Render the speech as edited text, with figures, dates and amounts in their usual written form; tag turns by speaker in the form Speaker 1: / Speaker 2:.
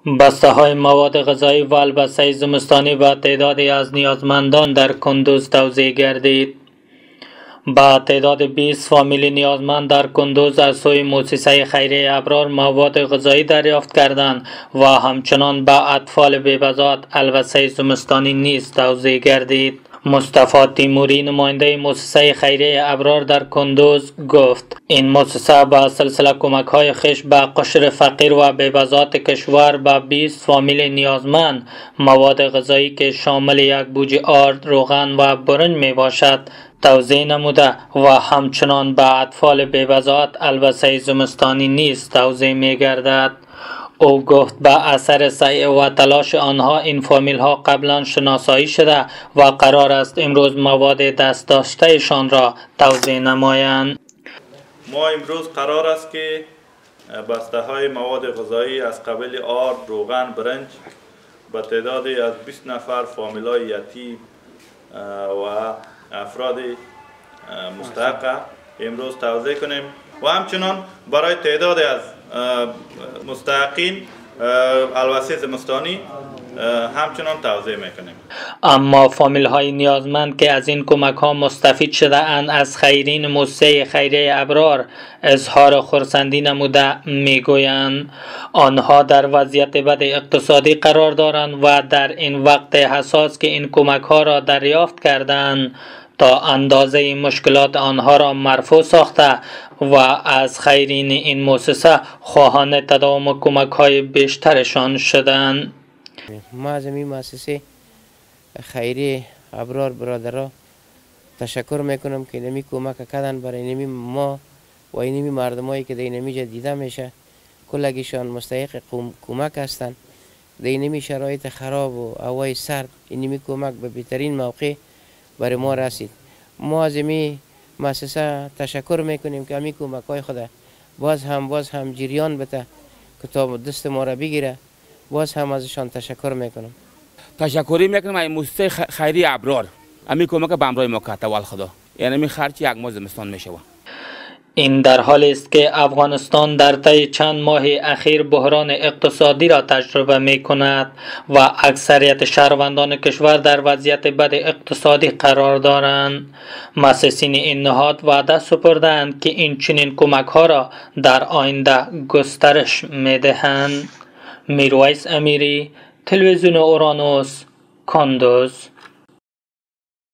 Speaker 1: بسته های مواد غذایی و البسه زمستانی به تعدادی از نیازمندان در کندز توزیع گردید. با تعداد 20 فامیل نیازمند در کندز از سوی مؤسسه خیریه ابرار مواد غذایی دریافت کردند و همچنان به اطفال بی‌بضاعت البسه زمستانی نیز توزیع گردید. مصطفی تیموری نماینده مؤسسه خیریه ابرار در کندز گفت این مؤسسه با سلسله کمک های خویش به قشر فقیر و بی‌بضاعت کشور به 20 فامیل نیازمند مواد غذایی که شامل یک بوجی آرد، روغن و برنج می باشد توزیع نموده و همچنان به اطفال بی‌بضاعت البسه زمستانی نیز توزیع می گردد. او گفت به اثر سعی و تلاش آنها این فامیل ها قبلا شناسایی شده و قرار است امروز مواد دست داشتهشان را توزیع نمایند.
Speaker 2: ما امروز قرار است که بسته های مواد غذایی از قبیل آرد، روغن، برنج به تعدادی از 20 نفر فامیل های یتیم و افراد مستحق امروز توزیع کنیم و همچنان برای تعداد از مستحقین البسه زمستانی همچنان توزیع میکنیم.
Speaker 1: اما فامیل های نیازمند که از این کمک ها مستفید شده اند از خیرین مؤسسه خیریه ابرار اظهار خرسندی نموده میگویند آنها در وضعیت بد اقتصادی قرار دارند و در این وقت حساس که این کمک ها را دریافت کردند تا اندازه مشکلات آنها را مرفوع ساخته و از خیرین این مؤسسه خواهان تداوم کمک های بیشترشان شدند.
Speaker 3: ما از این مؤسسه خیری ابرار برادرها تشکر میکنم که نمی کمک کردن برای نمی ما و اینمی مردمایی که در نمی دیده میشه کلگیشان مستحق کمک هستند. در اینمی شرایط خراب و هوای سرد اینمی کمک به بهترین موقع برای ما رسید. ما از این مؤسسه تشکر میکنیم که همین کمک های خود باز هم جریان بده که تا دست ما را بگیره. باز هم ازشان تشکر میکنم.
Speaker 4: تشکری میکنم این مؤسسه خیری ابرار همین کمک به امرای ما کرده وال خدا، یعنی می خرچ یک ماه زمستان میشه.
Speaker 1: این در حالی است که افغانستان در طی چند ماه اخیر بحران اقتصادی را تجربه می کند و اکثریت شهروندان کشور در وضعیت بد اقتصادی قرار دارند. مؤسسین این نهاد وعده سپردند که این چنین کمک ها را در آینده گسترش می دهند. میرویس امیری، تلویزیون اورانوس، کندز.